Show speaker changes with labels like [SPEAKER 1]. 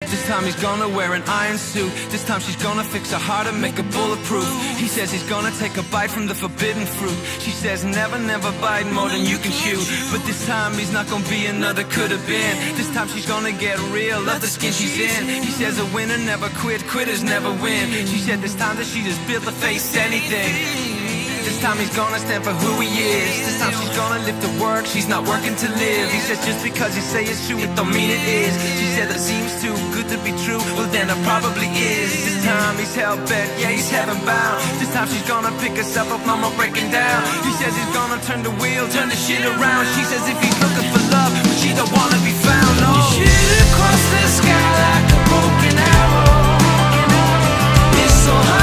[SPEAKER 1] This time he's gonna wear an iron suit. This time she's gonna fix her heart and make her bulletproof. He says he's gonna take a bite from the forbidden fruit. She says never, never bite more than you can chew. But this time he's not gonna be another could've been. This time she's gonna get real, love the skin she's in. He says a winner never quit, quitters never win. She said this time that she just built to face anything. This time he's gonna stand for who he is. This time she's gonna live to work, she's not working to live. He says just because you say it's true, it don't mean it is. She said that seems too good to be true, well then it probably is. This time he's hell-bent, yeah he's heaven-bound. This time she's gonna pick herself up, no more breaking down. He says he's gonna turn the wheel, turn the shit around. She says if he's looking for love, but she don't wanna be found, no. You shoot across the sky like a broken arrow. It's so hard.